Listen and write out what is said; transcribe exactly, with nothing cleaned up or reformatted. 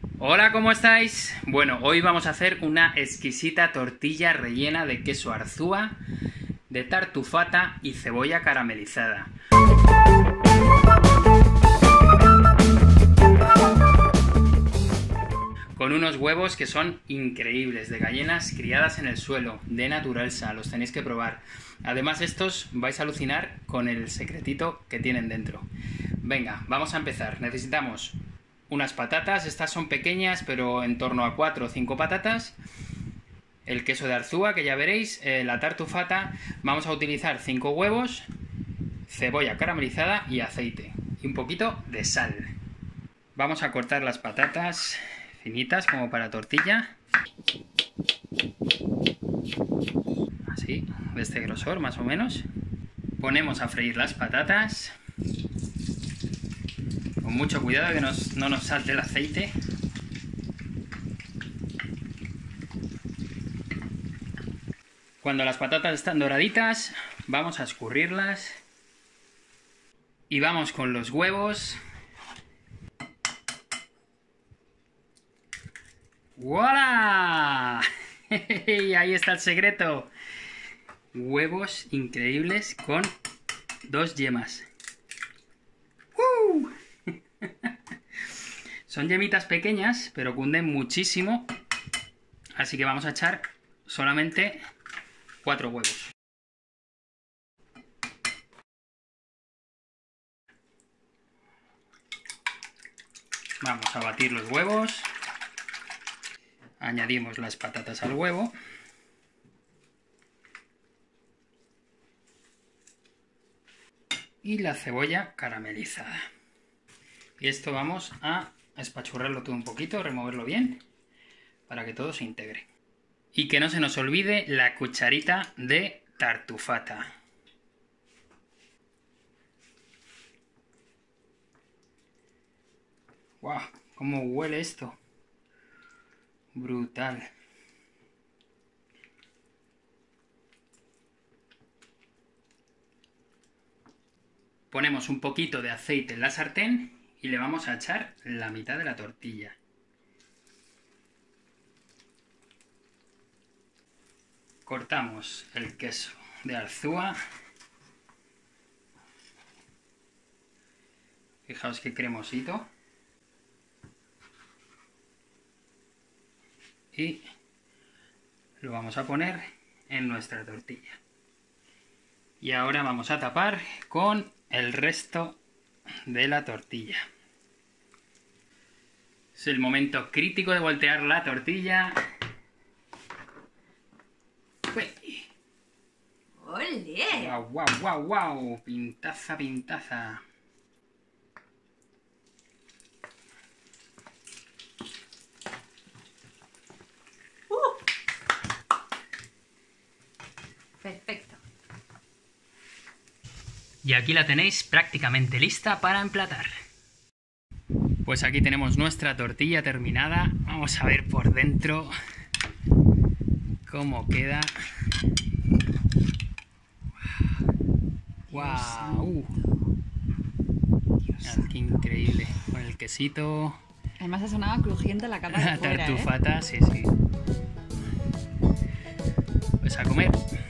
Hola, ¿cómo estáis? Bueno, hoy vamos a hacer una exquisita tortilla rellena de queso Arzúa, de tartufata y cebolla caramelizada. Con unos huevos que son increíbles, de gallinas criadas en el suelo, de Naturalsa, los tenéis que probar. Además, estos vais a alucinar con el secretito que tienen dentro. Venga, vamos a empezar. Necesitamos unas patatas, estas son pequeñas, pero en torno a cuatro o cinco patatas. El queso de Arzúa, que ya veréis, eh, la tartufata. Vamos a utilizar cinco huevos, cebolla caramelizada y aceite. Y un poquito de sal. Vamos a cortar las patatas finitas como para tortilla. Así, de este grosor más o menos. Ponemos a freír las patatas. Con mucho cuidado que nos, no nos salte el aceite. Cuando las patatas están doraditas, vamos a escurrirlas. Y vamos con los huevos. ¡Voilà! Ahí está el secreto. Huevos increíbles con dos yemas. ¡Uh! Son yemitas pequeñas, pero cunden muchísimo. Así que vamos a echar solamente cuatro huevos. Vamos a batir los huevos. Añadimos las patatas al huevo. Y la cebolla caramelizada. Y esto vamos a espachurrarlo todo un poquito, removerlo bien, para que todo se integre. Y que no se nos olvide la cucharita de tartufata. ¡Guau! ¡Cómo huele esto! Brutal. Ponemos un poquito de aceite en la sartén y le vamos a echar la mitad de la tortilla. Cortamos el queso de Arzúa. Fijaos qué cremosito. Y lo vamos a poner en nuestra tortilla. Y ahora vamos a tapar con el resto de la tortilla. Es el momento crítico de voltear la tortilla. ¡Uy! ¡Olé! ¡Guau, guau, guau, guau! Pintaza, pintaza. Perfecto. Y aquí la tenéis prácticamente lista para emplatar. Pues aquí tenemos nuestra tortilla terminada. Vamos a ver por dentro cómo queda. ¡Wow! Mirad qué increíble. Con el quesito. Además ha sonado crujiente la capa de La fuera, tartufata, ¿eh? sí, sí. Pues a comer.